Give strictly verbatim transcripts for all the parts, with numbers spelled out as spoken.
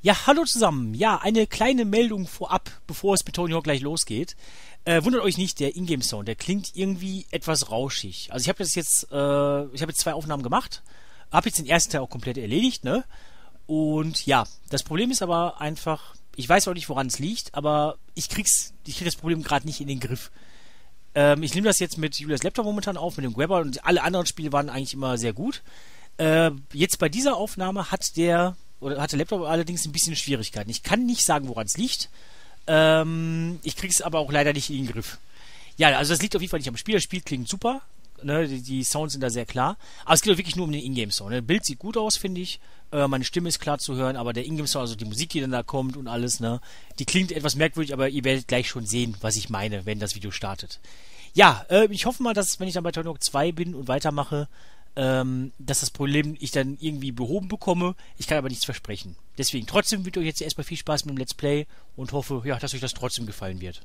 Ja, hallo zusammen. Ja, eine kleine Meldung vorab, bevor es mit Tony Hawk gleich losgeht. Äh, wundert euch nicht, der Ingame-Sound, der klingt irgendwie etwas rauschig. Also ich habe das jetzt, äh, ich habe jetzt zwei Aufnahmen gemacht, habe jetzt den ersten Teil auch komplett erledigt, ne? Und ja, das Problem ist aber einfach, ich weiß auch nicht, woran es liegt, aber ich krieg's, ich krieg das Problem gerade nicht in den Griff. Ähm, ich nehme das jetzt mit Julias Laptop momentan auf, mit dem Grabber, und alle anderen Spiele waren eigentlich immer sehr gut. Äh, jetzt bei dieser Aufnahme hat der oder hat der Laptop allerdings ein bisschen Schwierigkeiten. Ich kann nicht sagen, woran es liegt. Ähm, ich krieg's aber auch leider nicht in den Griff. Ja, also das liegt auf jeden Fall nicht am Spiel. Das Spiel klingt super. Ne, die, die Sounds sind da sehr klar. Aber es geht auch wirklich nur um den Ingame-Sound. Ne? Das Bild sieht gut aus, finde ich. Äh, meine Stimme ist klar zu hören, aber der Ingame-Sound, also die Musik, die dann da kommt und alles, ne, die klingt etwas merkwürdig, aber ihr werdet gleich schon sehen, was ich meine, wenn das Video startet. Ja, äh, ich hoffe mal, dass, wenn ich dann bei Tony Hawk zwei bin und weitermache, ähm, dass das Problem ich dann irgendwie behoben bekomme. Ich kann aber nichts versprechen. Deswegen trotzdem wünsche ich euch jetzt erstmal viel Spaß mit dem Let's Play und hoffe, ja, dass euch das trotzdem gefallen wird.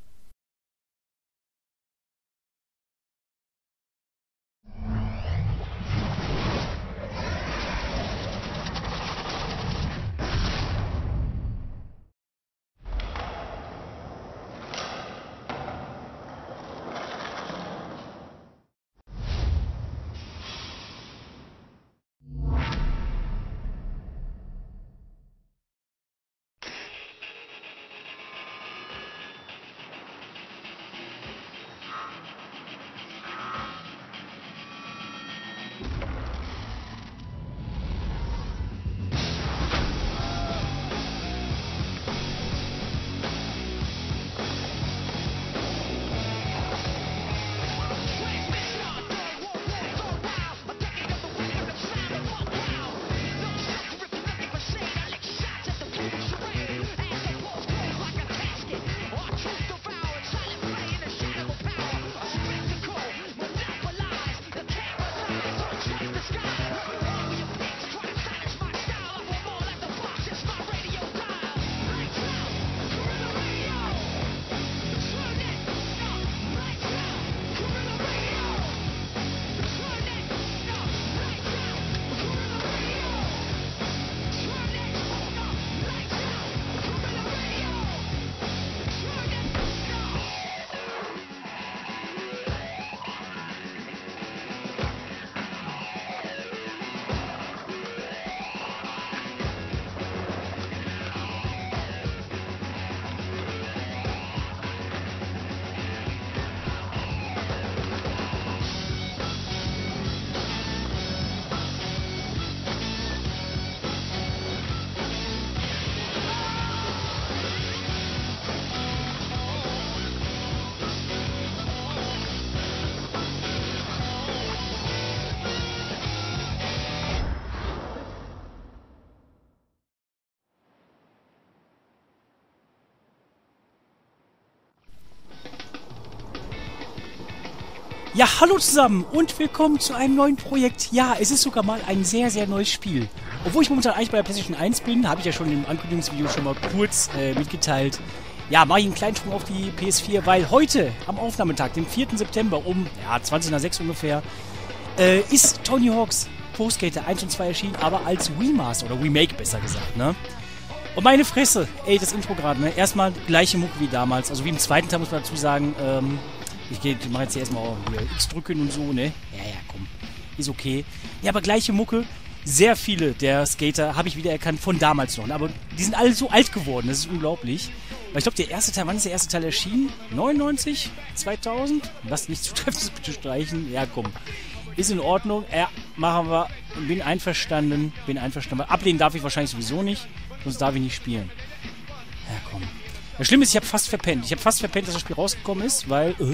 Ja, hallo zusammen und willkommen zu einem neuen Projekt. Ja, es ist sogar mal ein sehr, sehr neues Spiel. Obwohl ich momentan eigentlich bei der PlayStation eins bin, habe ich ja schon im Ankündigungsvideo schon mal kurz äh, mitgeteilt. Ja, mache ich einen kleinen Sprung auf die P S vier, weil heute am Aufnahmetag, dem vierten September um ja, zwanzig nach sechs ungefähr, äh, ist Tony Hawk's Pro Skater eins und zwei erschienen, aber als Remaster oder Remake besser gesagt, ne? Und meine Fresse, ey, das Intro gerade, ne? Erstmal gleiche Mucke wie damals, also wie im zweiten Teil muss man dazu sagen, ähm... Ich, ich mache jetzt hier erstmal hier X drücken und so, ne? Ja, ja, komm. Ist okay. Ja, aber gleiche Mucke. Sehr viele der Skater habe ich wiedererkannt von damals noch. Aber die sind alle so alt geworden. Das ist unglaublich. Weil ich glaube, der erste Teil, wann ist der erste Teil erschienen? neunundneunzig? zweitausend? Was nicht zutreffend bitte streichen. Ja, komm. Ist in Ordnung. Ja, machen wir. Bin einverstanden. Bin einverstanden. Ablehnen darf ich wahrscheinlich sowieso nicht. Sonst darf ich nicht spielen. Ja, komm. Das Schlimme ist, ich habe fast verpennt. Ich habe fast verpennt, dass das Spiel rausgekommen ist, weil... Äh,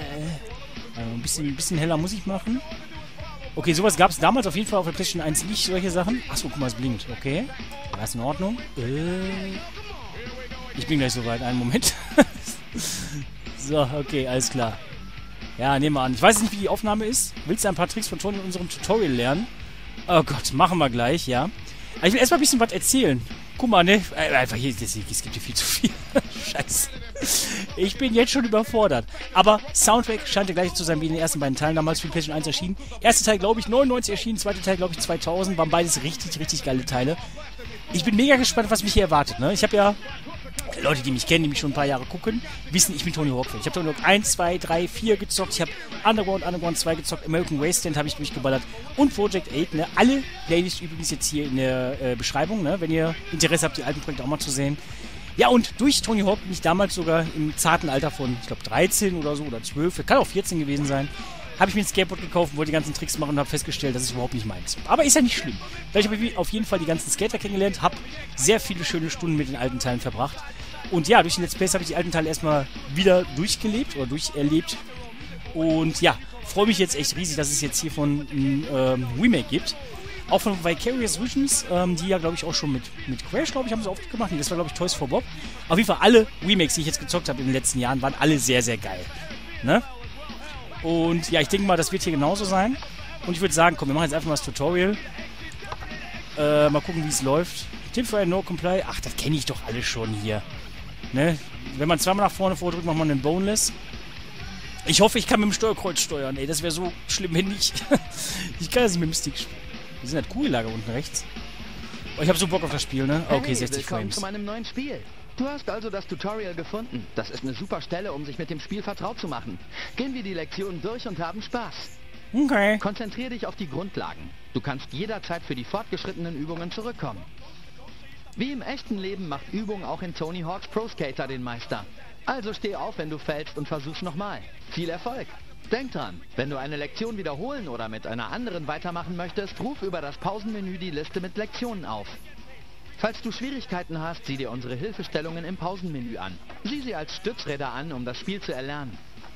also ein, bisschen, ein bisschen heller muss ich machen. Okay, sowas gab es damals auf jeden Fall auf der PlayStation eins nicht, solche Sachen. Achso, guck mal, es blinkt. Okay, das ist in Ordnung. Äh, ich bin gleich soweit. Einen Moment. So, okay, alles klar. Ja, nehmen wir an. Ich weiß nicht, wie die Aufnahme ist. Willst du ein paar Tricks von Tony in unserem Tutorial lernen? Oh Gott, machen wir gleich, ja. Aber ich will erstmal ein bisschen was erzählen. Guck mal, ne? Einfach hier, es gibt hier viel zu viel. Scheiße. Ich bin jetzt schon überfordert. Aber Soundtrack scheint der gleiche zu sein wie in den ersten beiden Teilen damals für die PlayStation eins erschienen. Erster Teil, glaube ich, neunundneunzig erschienen, zweiter Teil, glaube ich, zweitausend. Waren beides richtig, richtig geile Teile. ich bin mega gespannt, was mich hier erwartet, ne? Ich habe ja... Leute, die mich kennen, die mich schon ein paar Jahre gucken, wissen, ich bin Tony Hawk-Fan. Ich habe Tony Hawk eins, zwei, drei, vier gezockt. Ich habe Underground, Underground zwei gezockt. American Wasteland habe ich durchgeballert. Und Project acht, ne? Alle Playlists übrigens jetzt hier in der äh, Beschreibung, ne? Wenn ihr Interesse habt, die alten Projekte auch mal zu sehen. Ja, und durch Tony Hawk bin ich damals sogar im zarten Alter von, ich glaube, dreizehn oder so oder zwölf, kann auch vierzehn gewesen sein, habe ich mir ein Skateboard gekauft, wollte die ganzen Tricks machen und habe festgestellt, das ist überhaupt nicht meins. Aber ist ja nicht schlimm, weil ich habe auf jeden Fall die ganzen Skater kennengelernt, habe sehr viele schöne Stunden mit den alten Teilen verbracht. Und ja, durch den Let's Plays habe ich die alten Teile erstmal wieder durchgelebt oder durcherlebt. Und ja, freue mich jetzt echt riesig, dass es jetzt hiervon ein ähm, Remake gibt. Auch von Vicarious Visions, ähm, die ja, glaube ich, auch schon mit, mit Crash, glaube ich, haben sie aufgemacht. Das war, glaube ich, Toys for Bob. Auf jeden Fall alle Remakes, die ich jetzt gezockt habe in den letzten Jahren, waren alle sehr, sehr geil. Ne? Und ja, ich denke mal, das wird hier genauso sein. Und ich würde sagen, komm, wir machen jetzt einfach mal das Tutorial. Äh, mal gucken, wie es läuft. Tipp für ein No Comply. Ach, das kenne ich doch alle schon hier. Ne? Wenn man zweimal nach vorne vordrückt, macht man einen Boneless. Ich hoffe, ich kann mit dem Steuerkreuz steuern. Ey, das wäre so schlimm, wenn nicht. Ich kann das nicht mit dem Stick spielen. Wir sind halt Kugellager unten rechts. Oh, ich habe so Bock auf das Spiel, ne? Okay, sechzig Frames. Zu meinem neuen Spiel. Du hast also das Tutorial gefunden. Das ist eine super Stelle, um sich mit dem Spiel vertraut zu machen. Gehen wir die Lektionen durch und haben Spaß. Okay. Konzentriere dich auf die Grundlagen. Du kannst jederzeit für die fortgeschrittenen Übungen zurückkommen. Wie im echten Leben macht Übung auch in Tony Hawk's Pro Skater den Meister. Also steh auf, wenn du fällst und versuch's nochmal. Viel Erfolg! Denk dran, wenn du eine Lektion wiederholen oder mit einer anderen weitermachen möchtest, ruf über das Pausenmenü die Liste mit Lektionen auf. Falls du Schwierigkeiten hast, sieh dir unsere Hilfestellungen im Pausenmenü an. Sieh sie als Stützräder an, um das Spiel zu erlernen.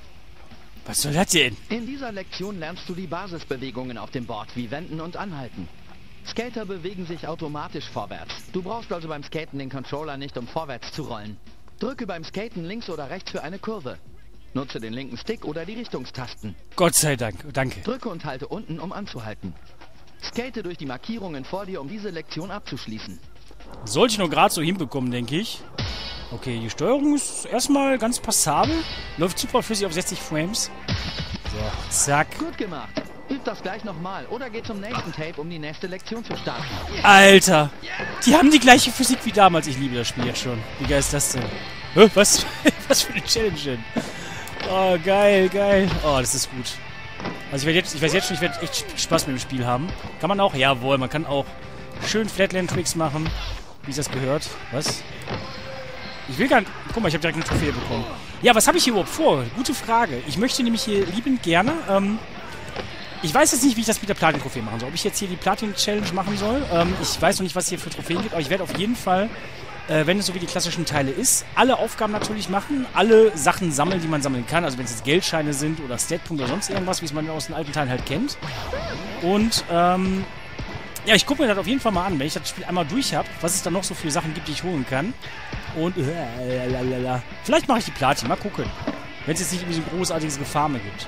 Was soll das denn? In dieser Lektion lernst du die Basisbewegungen auf dem Board, wie Wenden und Anhalten. Skater bewegen sich automatisch vorwärts. Du brauchst also beim Skaten den Controller nicht, um vorwärts zu rollen. Drücke beim Skaten links oder rechts für eine Kurve. Nutze den linken Stick oder die Richtungstasten. Gott sei Dank, danke. Drücke und halte unten, um anzuhalten. Skate durch die Markierungen vor dir, um diese Lektion abzuschließen. Sollte ich nur gerade so hinbekommen, denke ich. Okay, die Steuerung ist erstmal ganz passabel. Läuft super flüssig auf sechzig Frames. So, zack. Gut gemacht. Üb das gleich nochmal oder geh zum nächsten Tape, um die nächste Lektion zu starten. Alter, die haben die gleiche Physik wie damals. Ich liebe das Spiel jetzt schon. Wie geil ist das denn? Hä, was, was für eine Challenge denn? Oh, geil, geil. Oh, das ist gut. Also ich, werd jetzt, ich weiß jetzt schon, ich werde echt Spaß mit dem Spiel haben. Kann man auch? Jawohl, man kann auch schön Flatland-Tricks machen, wie es das gehört. Was? Ich will gar nicht... Guck mal, ich habe direkt eine Trophäe bekommen. Ja, was habe ich hier überhaupt vor? Gute Frage. Ich möchte nämlich hier liebend gerne... Ähm, ich weiß jetzt nicht, wie ich das mit der Platin-Trophäe machen soll. Ob ich jetzt hier die Platin-Challenge machen soll. Ähm, ich weiß noch nicht, was es hier für Trophäen gibt, aber ich werde auf jeden Fall... Äh, wenn es so wie die klassischen Teile ist, alle Aufgaben natürlich machen, alle Sachen sammeln, die man sammeln kann. Also wenn es jetzt Geldscheine sind oder Statpunkte oder sonst irgendwas, wie es man aus den alten Teilen halt kennt. Und, ähm, ja, ich gucke mir das auf jeden Fall mal an, wenn ich das Spiel einmal durch habe, was es dann noch so für Sachen gibt, die ich holen kann. Und, äh, lalalala. Vielleicht mache ich die Platin, mal gucken. Wenn es jetzt nicht irgendwie so ein großartiges Gefarme gibt.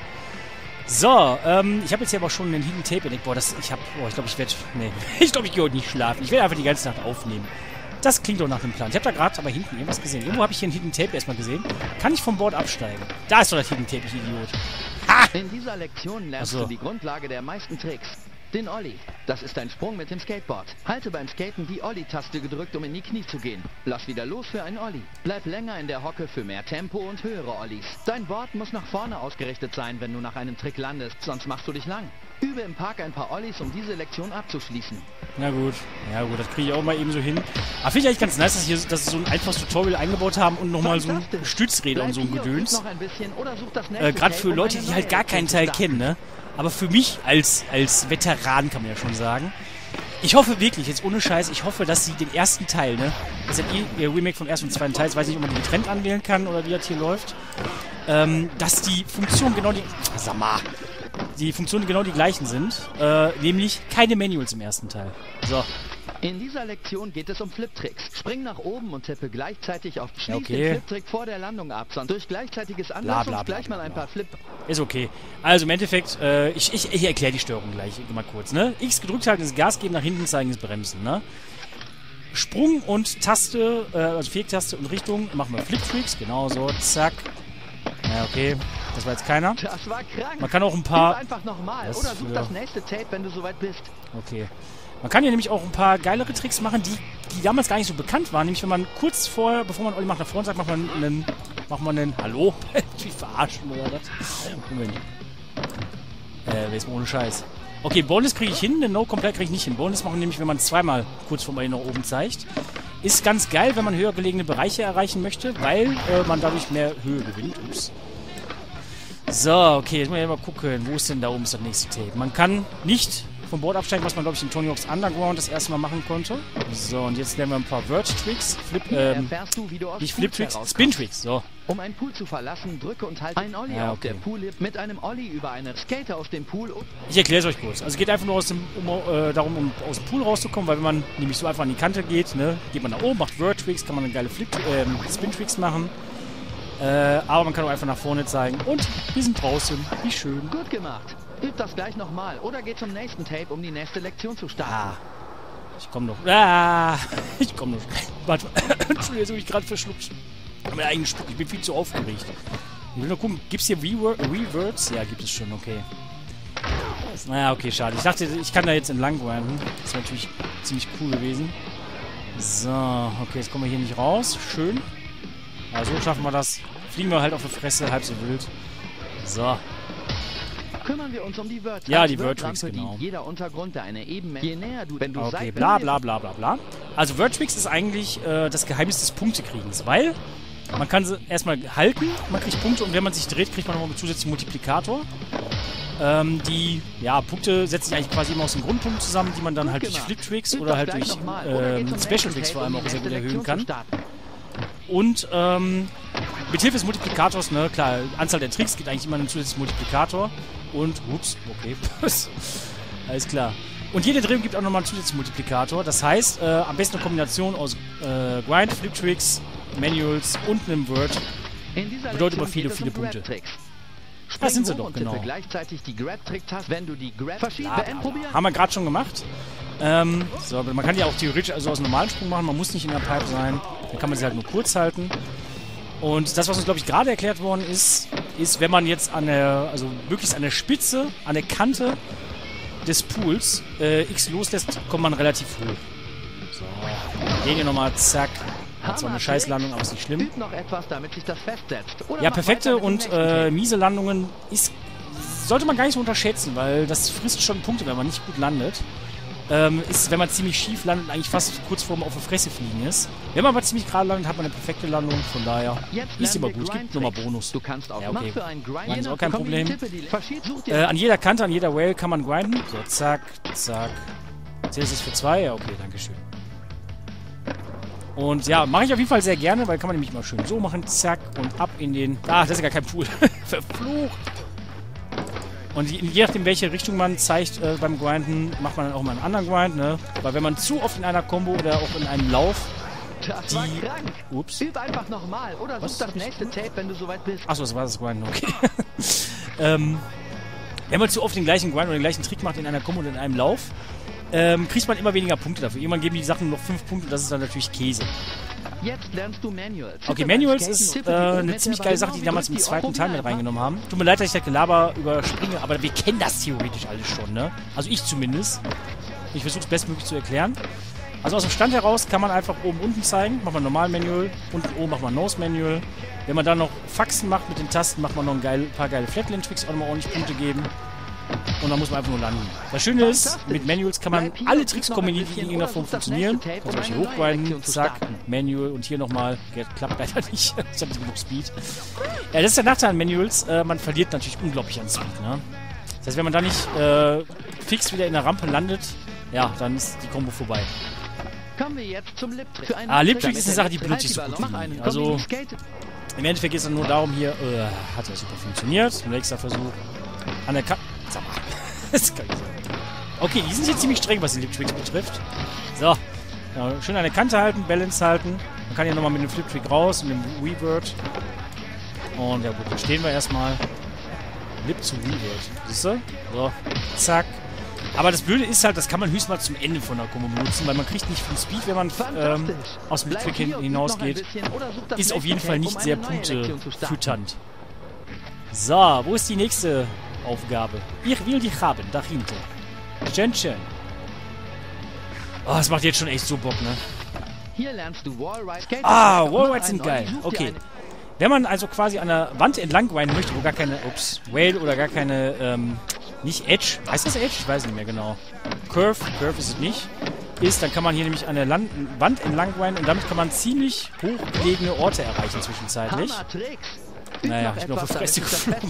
So, ähm, ich habe jetzt hier aber schon einen Hidden Tape entdeckt. Boah, das, ich habe, boah, ich glaube, ich werde, nee, ich glaube, ich gehe heute nicht schlafen. Ich werde einfach die ganze Nacht aufnehmen. Das klingt doch nach einem Plan. Ich habe da gerade aber hinten irgendwas gesehen. Irgendwo habe ich hier ein Hidden Tape erstmal gesehen. Kann ich vom Board absteigen? Da ist doch das Hidden Tape, ich Idiot. Ha! In dieser Lektion lernst so. du die Grundlage der meisten Tricks. Den Ollie. Das ist ein Sprung mit dem Skateboard. Halte beim Skaten die Ollie-Taste gedrückt, um in die Knie zu gehen. Lass wieder los für einen Ollie. Bleib länger in der Hocke für mehr Tempo und höhere Ollies. Dein Board muss nach vorne ausgerichtet sein, wenn du nach einem Trick landest, sonst machst du dich lang. Übe im Park ein paar Ollies, um diese Lektion abzuschließen. Na gut, ja gut, das kriege ich auch mal eben so hin. Aber finde ich eigentlich ganz nice, dass, hier, dass sie so ein einfaches Tutorial eingebaut haben und nochmal so ein Stützräder und so ein Gedöns. Äh, Gerade für Leute, die halt gar keinen Teil kennen, ne? Aber für mich als, als Veteran kann man ja schon sagen. Ich hoffe wirklich, jetzt ohne Scheiß, ich hoffe, dass sie den ersten Teil, ne? Das ist ja eh ihr Remake vom ersten und zweiten Teil, ich weiß nicht, ob man die getrennt anwählen kann oder wie das hier läuft. Ähm, dass die Funktionen genau die... Sag mal... Die Funktionen genau die gleichen sind, äh, nämlich keine Manuals im ersten Teil. So. In dieser Lektion geht es um Flip-Tricks. Spring nach oben und tippe gleichzeitig auf Schließ okay. den Flip-Trick vor der Landung ab, sondern durch gleichzeitiges Anlass uns gleich mal ein paar Flip... Ist okay. Also im Endeffekt, äh, ich, ich, ich erkläre die Steuerung gleich mal kurz, ne? X gedrückt halten ist Gas geben, nach hinten zeigen ist Bremsen, ne? Sprung und Taste, äh, also Vierecktaste und Richtung, machen wir Flip-Tricks, genau so, zack. Ja, okay. Das war jetzt keiner. Das war krank. Man kann auch ein paar... Üb einfach nochmal oder such das nächste Tape, wenn du soweit bist. Okay. Man kann hier nämlich auch ein paar geilere Tricks machen, die, die damals gar nicht so bekannt waren. Nämlich, wenn man kurz vorher, bevor man Olli macht nach vorne sagt, macht man einen, macht man einen, hallo? Wie verarschen oder was? Moment. Äh, wer ist mal ohne Scheiß? Okay, Bonus kriege ich hin, den No komplett kriege ich nicht hin. Bonus machen nämlich, wenn man zweimal kurz vor Olli nach oben zeigt. Ist ganz geil, wenn man höher gelegene Bereiche erreichen möchte, weil äh, man dadurch mehr Höhe gewinnt. Ups. So, okay, jetzt muss ich mal gucken. Wo ist denn da oben das nächste Tape? Man kann nicht vom Board absteigen, was man, glaube ich, in Tony Hawk's Underground das erste Mal machen konnte. So, und jetzt lernen wir ein paar Vert-Tricks. Flip, ähm, du, wie du aus nicht Flip-Tricks, Spin-Tricks. So. Um einen Pool zu verlassen, drücke und halte ein Olli ja, auf okay. der Pool-Lip mit einem Olli über eine Skater aus dem Pool. Und ich erkläre es euch kurz. Also es geht einfach nur aus dem, um, äh, darum, um aus dem Pool rauszukommen, weil wenn man nämlich so einfach an die Kante geht, ne, geht man nach oben, macht Vert-Tricks, kann man eine geile Flip, ähm, Spin-Tricks machen. Äh, aber man kann auch einfach nach vorne zeigen. Und wir sind draußen. Wie schön. Gut gemacht. Übt das gleich nochmal oder geht zum nächsten Tape, um die nächste Lektion zu starten. Ah. Ich komm noch. Ah. Ich komm noch. Warte. Entschuldigung, jetzt habe ich gerade verschluckt. Mein eigenen Spuck. Ich bin viel zu aufgeregt. Ich will nur gucken. Gibt's hier Rewords? Ja, gibt es schon. Okay. Naja, okay, schade. Ich dachte, ich kann da jetzt entlang grinden. Das wäre natürlich ziemlich cool gewesen. So. Okay, jetzt kommen wir hier nicht raus. Schön. Ja, so schaffen wir das. Fliegen wir halt auf die Fresse. Halb so wild. So. Kümmern wir uns um die Vert-Tricks. Ja, die Vert-Tricks, genau. Jeder Untergrund, der eine Ebene, je näher du, wenn du okay, bla bla bla bla bla. Also Vert-Tricks ist eigentlich äh, das Geheimnis des Punktekriegens, weil man kann sie erstmal halten, man kriegt Punkte und wenn man sich dreht, kriegt man nochmal einen zusätzlichen Multiplikator. Ähm, die, ja, Punkte setzen sich eigentlich quasi immer aus den Grundpunkten zusammen, die man dann halt durch Flip-Tricks oder halt durch ähm, Special-Tricks vor allem auch sehr gut erhöhen kann. Und ähm, mit Hilfe des Multiplikators, ne, klar, Anzahl der Tricks gibt eigentlich immer einen zusätzlichen Multiplikator. Und, ups, okay, alles klar. Und jede Drehung gibt auch nochmal einen zusätzlichen Multiplikator. Das heißt, äh, am besten eine Kombination aus äh, Grind, Flip-Tricks, Manuals und einem Word bedeutet immer viele, viele Punkte. Das sind sie doch, genau. Gleichzeitig die Grab-Trick-Taste, wenn du die Grab haben wir gerade schon gemacht. Ähm, so, aber man kann ja auch theoretisch also aus einem normalen Sprung machen. Man muss nicht in der Pipe sein. Dann kann man sie halt nur kurz halten. Und das, was uns, glaube ich, gerade erklärt worden ist, ist, wenn man jetzt an der, also möglichst an der Spitze, an der Kante des Pools äh, X loslässt, kommt man relativ hoch. So, den hier nochmal, zack. Hat zwar eine Scheißlandung, aber ist nicht schlimm. Noch etwas, damit sich das festsetzt. Oder ja, perfekte und äh, miese Landungen ist, sollte man gar nicht so unterschätzen, weil das frisst schon Punkte, wenn man nicht gut landet. Ähm, ist, wenn man ziemlich schief landet, eigentlich fast kurz vor man auf der Fresse fliegen ist. Wenn man aber ziemlich gerade landet, hat man eine perfekte Landung. Von daher ist immer gut. Gibt nochmal Bonus. Du kannst auch ja, okay. für einen Grind ist auch kein Problem. Äh, an jeder Kante, an jeder Rail kann man grinden. So, zack, zack. Zählt es für zwei? Ja, okay, dankeschön. Und ja, mache ich auf jeden Fall sehr gerne, weil kann man nämlich mal schön so machen. Zack, und ab in den... Ah, das ist ja gar kein Pool. Verflucht. Und je, je nachdem, welche Richtung man zeigt äh, beim Grinden, macht man dann auch mal einen anderen Grind, ne? Weil wenn man zu oft in einer Combo oder auch in einem Lauf das die... war krank. Ups. Üb einfach nochmal oder Was? such das nächste Tape, wenn du soweit bist. Achso, das war das Grinden, okay. ähm, wenn man zu oft den gleichen Grind oder den gleichen Trick macht in einer Combo oder in einem Lauf, ähm, kriegt man immer weniger Punkte dafür. Irgendwann geben die Sachen noch fünf Punkte und das ist dann natürlich Käse. Jetzt lernst du Manuals. Okay, Manuals ist äh, eine ziemlich geile Sache, die die damals im zweiten Teil mit reingenommen haben. Tut mir leid, dass ich das Gelaber überspringe, aber wir kennen das theoretisch alles schon, ne? Also ich zumindest. Ich versuche es bestmöglich zu erklären. Also aus dem Stand heraus kann man einfach oben unten zeigen, macht man normal Manual, unten oben macht man Nose Manual. Wenn man dann noch Faxen macht mit den Tasten, macht man noch ein geil, paar geile Flatland-Tricks, auch nochmal ordentlich Punkte geben. Und dann muss man einfach nur landen. Das Schöne ist, mit Manuals kann man alle Tricks kombinieren, die in irgendeiner Form funktionieren. Also hier hochgrinden, zack, Manual und hier nochmal. Klappt leider nicht. Ich habe nicht genug Speed. Ja, das ist der Nachteil an Manuals. Äh, man verliert natürlich unglaublich an Speed. Ne? Das heißt, wenn man da nicht äh, fix wieder in der Rampe landet, ja, dann ist die Combo vorbei. Kommen wir jetzt zum Lip-Trick. Ah, Lip-Trick ist eine Sache, die benutze ich so gut wie nie. Also, im Endeffekt geht es dann nur darum hier, äh, hat ja super funktioniert. Nächster Versuch. An der Kante. Sag mal. Das kann ich sagen. Okay, die sind hier ziemlich streng, was die Lip-Tricks betrifft. So. Ja, schön an der Kante halten, Balance halten. Man kann hier nochmal mit dem Flip-Trick raus und dem Revert. Und ja gut, dann stehen wir erstmal. Lip zu Revert. Siehst du? So. Zack. Aber das Blöde ist halt, das kann man höchstens mal zum Ende von der Combo benutzen, weil man kriegt nicht viel Speed, wenn man ähm, aus dem Lip-Trick hin, hinausgeht. Ist auf jeden Fall nicht sehr punktefütternd. So, wo ist die nächste Aufgabe? Ich will dich haben, da hinten. Schön, schön. Oh, das macht jetzt schon echt so Bock, ne? Hier lernst du Wallrides. Ah, Wallrides sind geil. Okay. Wenn man also quasi an der Wand entlang grinden möchte, wo gar keine, ups, Whale oder gar keine, ähm, nicht Edge, heißt das Edge? Ich weiß nicht mehr genau. Curve, Curve ist es nicht, ist, dann kann man hier nämlich an der Land Wand entlang grinden und damit kann man ziemlich hochgelegene Orte erreichen zwischenzeitlich. Naja, ich bin auf die Fresse geflogen.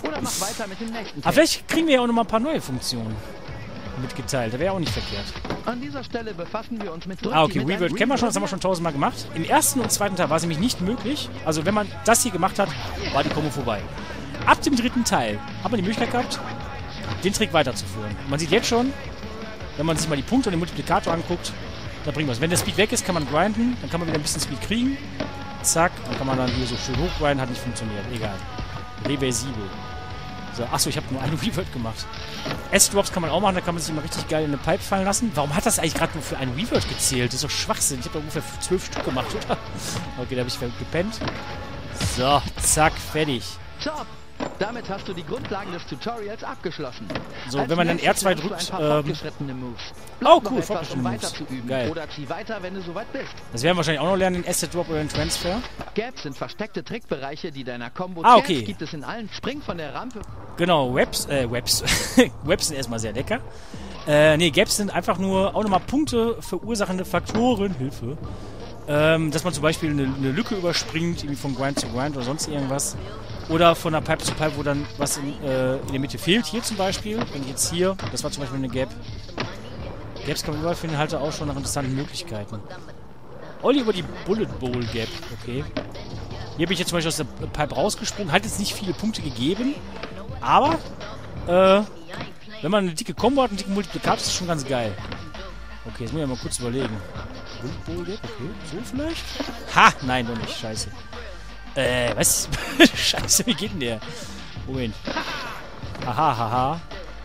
Aber vielleicht kriegen wir ja auch noch mal ein paar neue Funktionen mitgeteilt. Das wäre auch nicht verkehrt. An dieser Stelle befassen wir uns mit... Ah, okay, Reworld kennen wir schon, das haben wir schon tausendmal gemacht. Im ersten und zweiten Teil war es nämlich nicht möglich. Also wenn man das hier gemacht hat, war die Kombo vorbei. Ab dem dritten Teil hat man die Möglichkeit gehabt, den Trick weiterzuführen. Und man sieht jetzt schon, wenn man sich mal die Punkte und den Multiplikator anguckt, da bringt was. Wenn der Speed weg ist, kann man grinden, dann kann man wieder ein bisschen Speed kriegen. Zack, dann kann man dann hier so schön hochgrinden, hat nicht funktioniert. Egal. Reversibel. So, achso, ich habe nur eine Reworld gemacht. S-Drops kann man auch machen, da kann man sich immer richtig geil in eine Pipe fallen lassen. Warum hat das eigentlich gerade nur für einen Reworld gezählt? Das ist doch Schwachsinn. Ich habe da ungefähr zwölf Stück gemacht, oder? Okay, da habe ich gepennt. So, zack, fertig. Top! Damit hast du die Grundlagen des Tutorials abgeschlossen. So, Als wenn man dann R zwei drückt, ähm... oh, cool, fortgeschrittene Moves. Geil. Oder zieh weiter, wenn du soweit bist. Das werden wir wahrscheinlich auch noch lernen, den Asset Drop oder den Transfer. Gaps sind versteckte Trickbereiche, die deiner Combo ah, okay. gibt es in allen. Spring von der Rampe. Genau, Webs, äh, Webs. Webs sind erstmal sehr lecker. Äh, nee, Gaps sind einfach nur auch nochmal Punkte verursachende Faktoren. Hilfe. Ähm, dass man zum Beispiel eine, eine Lücke überspringt, irgendwie von Grind zu Grind oder sonst irgendwas. Oder von der Pipe zu Pipe, wo dann was in, äh, in der Mitte fehlt. Hier zum Beispiel. Wenn ich jetzt hier, das war zum Beispiel eine Gap. Gaps kann man überall finden, halte auch schon nach interessanten Möglichkeiten. Olli über die Bullet Bowl Gap. Okay. Hier bin ich jetzt zum Beispiel aus der Pipe rausgesprungen. Hat jetzt nicht viele Punkte gegeben. Aber, äh, wenn man eine dicke Combo hat, einen dicken Multiplikator, ist das schon ganz geil. Okay, jetzt muss ich mal kurz überlegen. Bullet Bowl Gap, okay. So vielleicht? Ha! Nein, doch nicht. Scheiße. Äh, was? Scheiße, wie geht denn der? Moment. Haha, haha.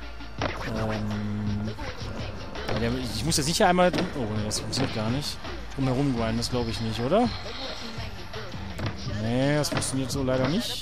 Ähm. Der, ich muss jetzt nicht hier einmal drum. Oh, nee, das funktioniert gar nicht. Drumherum grinden, das glaube ich nicht, oder? Nee, das funktioniert so leider nicht.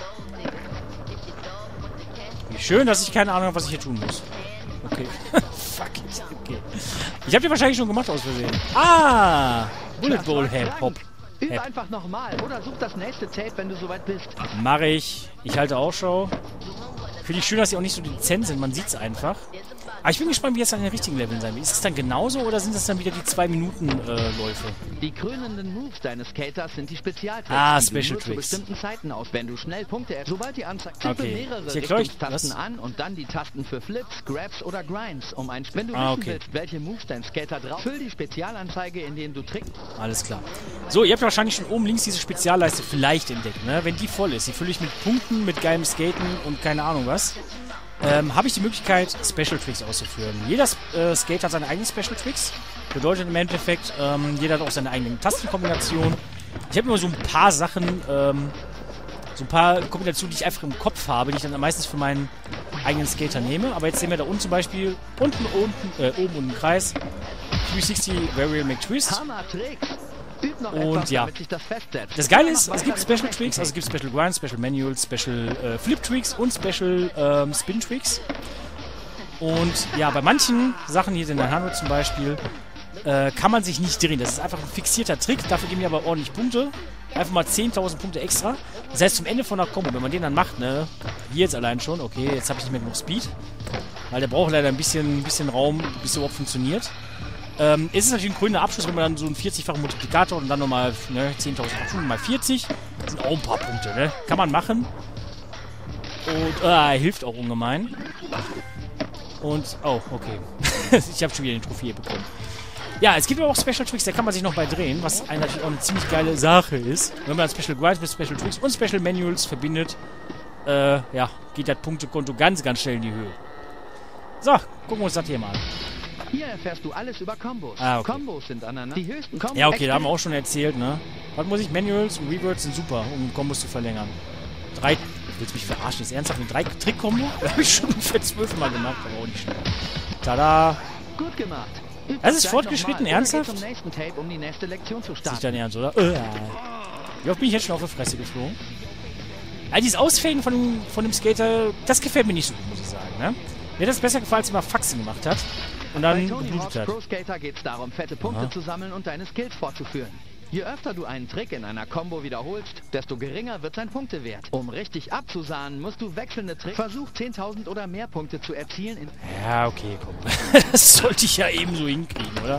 Wie schön, dass ich keine Ahnung habe, was ich hier tun muss. Okay. Fuck it. Okay. Ich habe die wahrscheinlich schon gemacht aus Versehen. Ah! Bullet Bowl Hop. Üb einfach nochmal oder such das nächste Tape, wenn du soweit bist. Mach ich. Ich halte Ausschau. Finde ich schön, dass sie auch nicht so dezent sind. Man sieht es einfach. Aber ich bin gespannt, wie es an den richtigen Leveln sein wird. Ist es dann genauso oder sind das dann wieder die zwei Minuten Läufe? Die krönenden Moves deines Skaters sind die Spezialtricks, ah, die Special du nur zu Tricks. bestimmten Zeiten aus. Wenn du schnell Punkte erst, sobald die Anzeige tippe okay. mehrere ich Richtungstasten an und dann die Tasten für Flips, Grabs oder Grinds, um ein... Wenn du ah, wissen okay. willst, welche Moves dein Skater drauf... Füll die Spezialanzeige, in denen du trickst. Alles klar. So, ihr habt wahrscheinlich schon oben links diese Spezialleiste vielleicht entdeckt, ne? Wenn die voll ist, die fülle ich mit Punkten, mit geilem Skaten und keine Ahnung was. Ähm, habe ich die Möglichkeit, Special Tricks auszuführen. Jeder äh, Skater hat seine eigenen Special Tricks. Bedeutet im Endeffekt, ähm, jeder hat auch seine eigenen Tastenkombinationen. Ich habe immer so ein paar Sachen, ähm, so ein paar Kombinationen, die ich einfach im Kopf habe, die ich dann meistens für meinen eigenen Skater nehme. Aber jetzt sehen wir da unten zum Beispiel, unten, unten, äh, oben und im Kreis, dreihundertsechzig Varial McTwist. Und ja, das Geile ist, es gibt Special Tricks, also es gibt Special Grinds, Special Manuals, Special äh, Flip Tricks und Special ähm, Spin Tricks. Und ja, bei manchen Sachen, hier den hundert zum Beispiel, äh, kann man sich nicht drehen. Das ist einfach ein fixierter Trick, dafür geben die aber ordentlich Punkte. Einfach mal zehntausend Punkte extra. Das heißt, zum Ende von der Combo, wenn man den dann macht, ne, hier jetzt allein schon, okay, jetzt habe ich nicht mehr genug Speed, weil der braucht leider ein bisschen, ein bisschen Raum, bis er überhaupt funktioniert. Ähm, es ist natürlich ein grüner Abschluss, wenn man dann so einen vierzigfachen Multiplikator und dann nochmal ne, zehntausend Stunden mal vierzig. Das sind auch ein paar Punkte, ne? Kann man machen. Und, äh, hilft auch ungemein. Und, oh, okay. Ich habe schon wieder den Trophäe bekommen. Ja, es gibt aber auch Special Tricks, da kann man sich noch bei drehen, was eine natürlich auch eine ziemlich geile Sache ist. Wenn man dann Special Grinds mit Special Tricks und Special Manuals verbindet, äh, ja, geht das Punktekonto ganz, ganz schnell in die Höhe. So, gucken wir uns das hier mal an. Hier erfährst du alles über Kombos. Ah, okay. Kombos sind aneinander. Die höchsten Kombos. Ja, okay, da haben wir auch schon erzählt, ne? Was muss ich? Manuals und Reverts sind super, um Kombos zu verlängern. Drei. Willst du mich verarschen? Ist ernsthaft eine drei Trick-Kombo? Das habe ich schon für zwölf Mal gemacht, aber auch nicht schnell. Tada! Gut gemacht. Das ist fortgeschritten, ernsthaft? Zum nächsten Tape, um die nächste Lektion zu starten. Ist nicht dein Ernst, oder? Äh. Wie oft bin ich jetzt schon auf die Fresse geflogen? All dieses Ausfaden von dem, von dem Skater, das gefällt mir nicht so gut, muss ich sagen, ne? Mir hat das besser gefallen, als er mal Faxen gemacht hat. und Bei dann Tony Hawk's geblutet hat. Pro Skater geht es darum, fette Punkte Aha. zu sammeln und deine Skills fortzuführen. Je öfter du einen Trick in einer Combo wiederholst, desto geringer wird sein Punktewert. Um richtig abzusahnen, musst du wechselnde Tricks. Versuch zehntausend oder mehr Punkte zu erzielen. In Ja, okay, komm. Das sollte ich ja eben so hinkriegen, oder?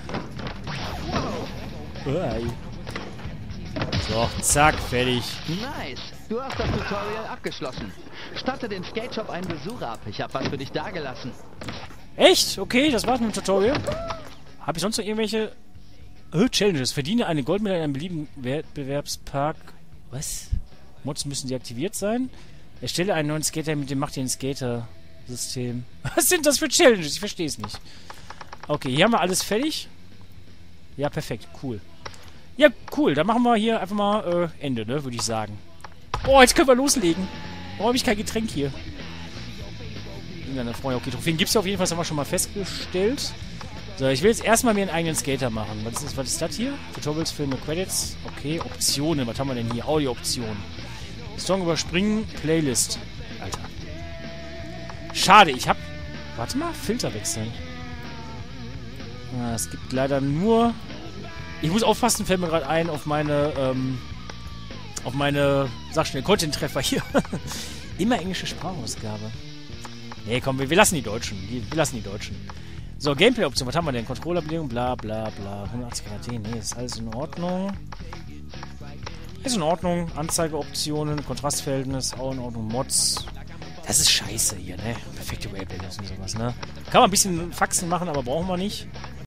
Uai. So, zack, fertig. Nice! Du hast das Tutorial abgeschlossen. Statte den Skate Shop einen Besuch ab. Ich habe was für dich dagelassen. Echt? Okay, das war's mit dem Tutorial. Habe ich sonst noch irgendwelche... Oh, Challenges. Verdiene eine Goldmedaille in einem beliebigen Wettbewerbspark. Was? Mods müssen deaktiviert sein. Erstelle einen neuen Skater mit dem Macht den Skater-System. Was sind das für Challenges? Ich verstehe es nicht. Okay, hier haben wir alles fertig. Ja, perfekt. Cool. Ja, cool. Dann machen wir hier einfach mal äh, Ende, ne? Würde ich sagen. Oh, jetzt können wir loslegen. Warum habe ich kein Getränk hier? Irgendeine Freunde. Okay, Trophäen gibt es ja auf jeden Fall, das haben wir schon mal festgestellt. So, ich will jetzt erstmal mir einen eigenen Skater machen. Was ist, was ist das hier? Tutorials, Filme, Credits. Okay, Optionen. Was haben wir denn hier? Audio-Optionen. Song überspringen, Playlist. Alter. Schade, ich hab... Warte mal, Filter wechseln. Ah, es gibt leider nur... Ich muss aufpassen, fällt mir gerade ein, auf meine, ähm... auf meine, sag schnell, Content-Treffer hier. Immer englische Sprachausgabe. Nee, komm, wir, wir lassen die Deutschen. Die, wir lassen die Deutschen. So, Gameplay-Option, was haben wir denn? Controller-Belegung, bla bla bla. hundertachtzig Grad, nee, ist alles in Ordnung. Ist in Ordnung. Anzeigeoptionen, Kontrastverhältnis, auch in Ordnung. Mods. Das ist scheiße hier, ne? Perfekte Waybilder und sowas, ne? Kann man ein bisschen Faxen machen, aber brauchen wir nicht.